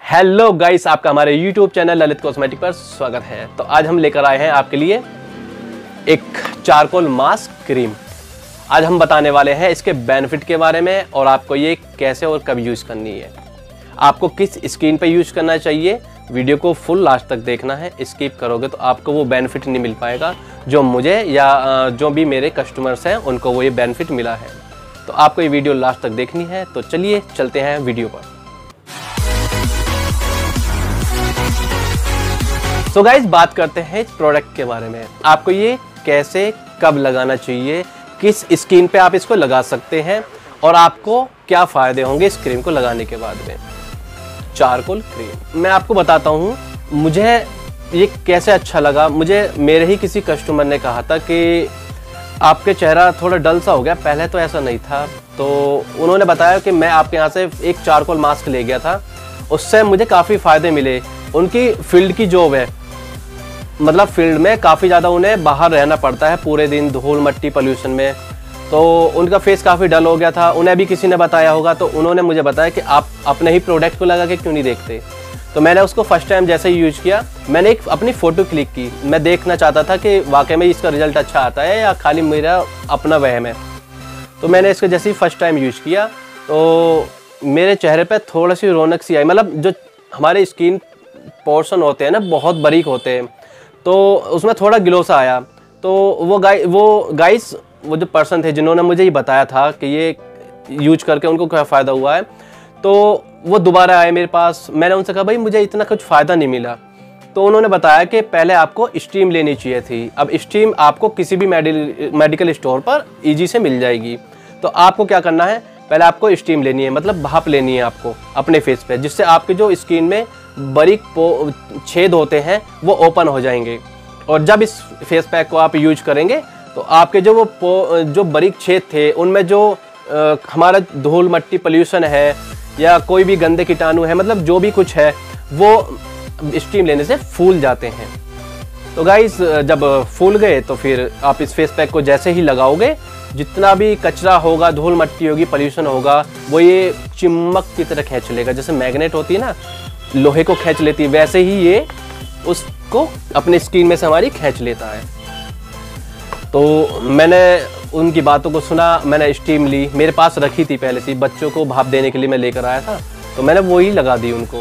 Hello guys, आपका हमारे YouTube channel Lalit cosmetic पर स्वागत है। तो आज हम लेकर आए हैं आपके लिए एक चारकोल मास्क क्रीम। आज हम बताने वाले हैं इसके बेनिफिट के बारे में और आपको ये कैसे और कब यूज़ करनी है, आपको किस स्किन पे यूज़ करना चाहिए। वीडियो को फुल लास्ट तक देखना है, स्किप करोगे तो आपको वो बेनिफिट नहीं मिल पाएगा जो मुझे या जो भी मेरे कस्टमर्स हैं उनको वो ये बेनिफिट मिला है। तो आपको ये वीडियो लास्ट तक देखनी है। तो चलिए चलते हैं वीडियो पर। तो गाइस, बात करते हैं इस प्रोडक्ट के बारे में। आपको ये कैसे कब लगाना चाहिए, किस स्किन पे आप इसको लगा सकते हैं और आपको क्या फ़ायदे होंगे इस क्रीम को लगाने के बाद में। चारकोल क्रीम मैं आपको बताता हूँ मुझे ये कैसे अच्छा लगा। मुझे मेरे ही किसी कस्टमर ने कहा था कि आपके चेहरा थोड़ा डल सा हो गया, पहले तो ऐसा नहीं था। तो उन्होंने बताया कि मैं आपके यहाँ से एक चारकोल मास्क ले गया था, उससे मुझे काफ़ी फ़ायदे मिले। उनकी फील्ड की जॉब है, मतलब फील्ड में काफ़ी ज़्यादा उन्हें बाहर रहना पड़ता है पूरे दिन धूल मट्टी पोल्यूशन में। तो उनका फेस काफ़ी डल हो गया था, उन्हें भी किसी ने बताया होगा। तो उन्होंने मुझे बताया कि आप अपने ही प्रोडक्ट को लगा के क्यों नहीं देखते। तो मैंने उसको फर्स्ट टाइम जैसे ही यूज़ किया, मैंने एक अपनी फ़ोटो क्लिक की। मैं देखना चाहता था कि वाकई में इसका रिज़ल्ट अच्छा आता है या खाली मेरा अपना वहम है। तो मैंने इसको जैसे ही फर्स्ट टाइम यूज़ किया तो मेरे चेहरे पर थोड़ी सी रौनक सी आई। मतलब जो हमारे स्किन पोर्शन होते हैं ना, बहुत बारीक होते हैं, तो उसमें थोड़ा ग्लो सा आया। तो वो जो पर्सन थे जिन्होंने मुझे ये बताया था कि ये यूज करके उनको क्या फ़ायदा हुआ है, तो वो दोबारा आए मेरे पास। मैंने उनसे कहा भाई मुझे इतना कुछ फ़ायदा नहीं मिला। तो उन्होंने बताया कि पहले आपको स्टीम लेनी चाहिए थी। अब स्टीम आपको किसी भी मेडिकल स्टोर पर ईजी से मिल जाएगी। तो आपको क्या करना है, पहले आपको स्टीम लेनी है, मतलब भाप लेनी है आपको अपने फेस पे, जिससे आपके जो स्किन में बारीक छेद होते हैं वो ओपन हो जाएंगे। और जब इस फेस पैक को आप यूज करेंगे तो आपके जो बारीक छेद थे उनमें जो हमारा धूल मट्टी पोल्यूशन है या कोई भी गंदे कीटाणु है, मतलब जो भी कुछ है वो स्टीम लेने से फूल जाते हैं। तो गाइस, जब फूल गए तो फिर आप इस फेस पैक को जैसे ही लगाओगे, जितना भी कचरा होगा, धूल मट्टी होगी, पोल्यूशन होगा, वो ये चिमक की तरह खींच लेगा। जैसे मैग्नेट होती है ना, लोहे को खींच लेती है, वैसे ही ये उसको अपनी स्किन में से हमारी खींच लेता है। तो मैंने उनकी बातों को सुना, मैंने स्टीम ली, मेरे पास रखी थी पहले से, बच्चों को भाप देने के लिए मैं लेकर आया था। तो मैंने वही लगा दी उनको,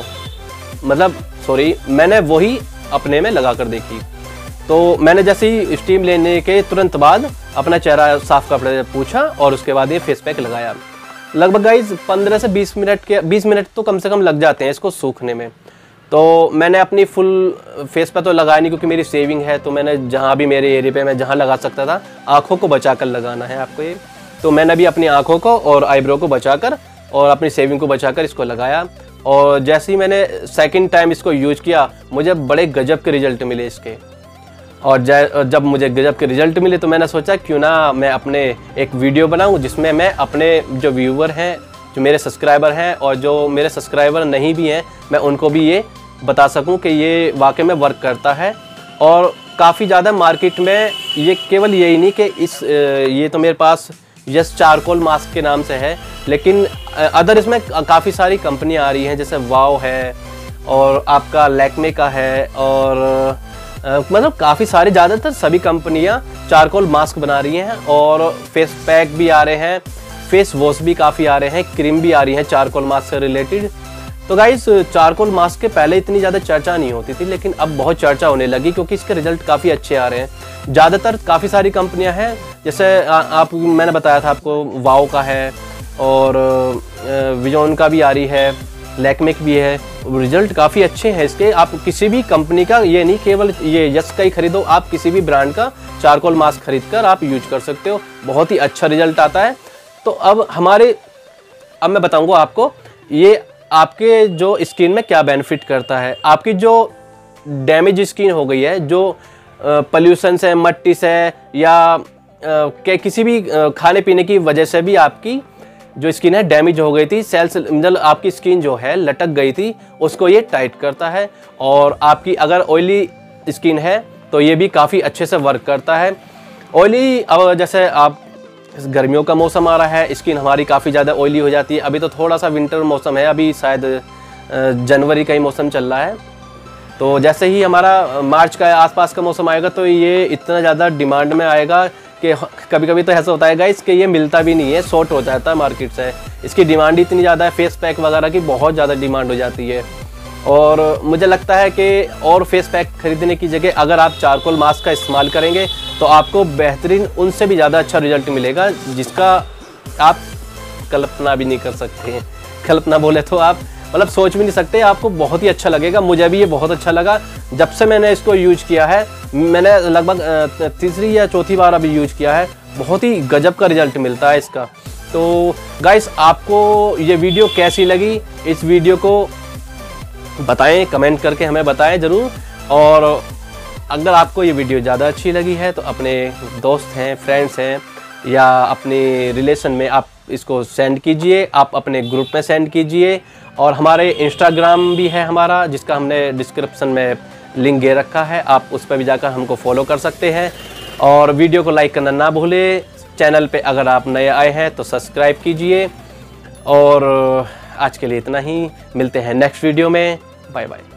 मैंने वही अपने में लगा कर देखी। तो मैंने जैसे ही स्टीम लेने के तुरंत बाद अपना चेहरा साफ कपड़े से पोंछा और उसके बाद ये फेस पैक लगाया। लगभग गाइज 15 से 20 मिनट तो कम से कम लग जाते हैं इसको सूखने में। तो मैंने अपनी फुल फेस पे तो लगाया नहीं क्योंकि मेरी सेविंग है। तो मैंने जहाँ भी मेरे एरिया पे मैं जहाँ लगा सकता था, आँखों को बचा कर लगाना है आपको ये। तो मैंने भी अपनी आँखों को और आईब्रो को बचा कर और अपनी सेविंग को बचा कर इसको लगाया। और जैसे ही मैंने सेकेंड टाइम इसको यूज किया, मुझे बड़े गजब के रिजल्ट मिले इसके। और जब मुझे गजब के रिजल्ट मिले तो मैंने सोचा क्यों ना मैं अपने एक वीडियो बनाऊं जिसमें मैं अपने जो व्यूवर हैं, जो मेरे सब्सक्राइबर हैं और जो मेरे सब्सक्राइबर नहीं भी हैं, मैं उनको भी ये बता सकूं कि ये वाकई में वर्क करता है। और काफ़ी ज़्यादा मार्केट में ये केवल यही नहीं कि ये तो मेरे पास जस्ट चारकोल मास्क के नाम से है, लेकिन अदर इसमें काफ़ी सारी कंपनियाँ आ रही हैं, जैसे वाव है और आपका लैक्मे का है और मतलब काफ़ी सारी, ज़्यादातर सभी कंपनियां चारकोल मास्क बना रही हैं। और फेस पैक भी आ रहे हैं, फेस वॉश भी काफ़ी आ रहे हैं, क्रीम भी आ रही है चारकोल मास्क से रिलेटेड। तो गाइस, चारकोल मास्क के पहले इतनी ज़्यादा चर्चा नहीं होती थी, लेकिन अब बहुत चर्चा होने लगी क्योंकि इसके रिजल्ट काफ़ी अच्छे आ रहे हैं। ज़्यादातर काफ़ी सारी कंपनियाँ हैं, जैसे मैंने बताया था आपको, वाव का है और विजॉन का भी आ रही है, लैक्मेक भी है। रिजल्ट काफ़ी अच्छे हैं इसके। आप किसी भी कंपनी का, ये नहीं केवल ये यस का ही खरीदो, आप किसी भी ब्रांड का चारकोल मास्क खरीद कर आप यूज कर सकते हो, बहुत ही अच्छा रिजल्ट आता है। तो अब मैं बताऊंगा आपको ये आपके जो स्किन में क्या बेनिफिट करता है। आपकी जो डैमेज स्किन हो गई है, जो पोल्यूशन से, मट्टी से या किसी भी खाने पीने की वजह से भी आपकी जो स्किन है डैमेज हो गई थी, सेल्स, मतलब आपकी स्किन जो है लटक गई थी, उसको ये टाइट करता है। और आपकी अगर ऑयली स्किन है तो ये भी काफ़ी अच्छे से वर्क करता है। ऑयली, जैसे आप गर्मियों का मौसम आ रहा है, स्किन हमारी काफ़ी ज़्यादा ऑयली हो जाती है। अभी तो थोड़ा सा विंटर मौसम है, अभी शायद जनवरी का ही मौसम चल रहा है, तो जैसे ही हमारा मार्च का आसपास का मौसम आएगा तो ये इतना ज़्यादा डिमांड में आएगा कि कभी कभी तो ऐसा होता है गाइस कि ये मिलता भी नहीं है, शॉर्ट हो जाता है मार्केट से। इसकी डिमांड इतनी ज़्यादा है, फेस पैक वगैरह की बहुत ज़्यादा डिमांड हो जाती है। और मुझे लगता है कि और फेस पैक खरीदने की जगह अगर आप चारकोल मास्क का इस्तेमाल करेंगे तो आपको बेहतरीन, उनसे भी ज़्यादा अच्छा रिजल्ट मिलेगा, जिसका आप कल्पना भी नहीं कर सकते। कल्पना बोले तो आप मतलब सोच भी नहीं सकते, आपको बहुत ही अच्छा लगेगा। मुझे भी ये बहुत अच्छा लगा जब से मैंने इसको यूज किया है। मैंने लगभग तीसरी या चौथी बार अभी यूज किया है। बहुत ही गजब का रिजल्ट मिलता है इसका। तो गाइस, आपको ये वीडियो कैसी लगी, इस वीडियो को बताएं, कमेंट करके हमें बताएं ज़रूर। और अगर आपको ये वीडियो ज़्यादा अच्छी लगी है तो अपने दोस्त हैं, फ्रेंड्स हैं या अपने रिलेशन में आप इसको सेंड कीजिए, आप अपने ग्रुप में सेंड कीजिए। और हमारे इंस्टाग्राम भी है हमारा, जिसका हमने डिस्क्रिप्शन में लिंक दे रखा है, आप उस पर भी जाकर हमको फॉलो कर सकते हैं। और वीडियो को लाइक करना ना भूलें। चैनल पे अगर आप नए आए हैं तो सब्सक्राइब कीजिए। और आज के लिए इतना ही, मिलते हैं नेक्स्ट वीडियो में। Bye bye.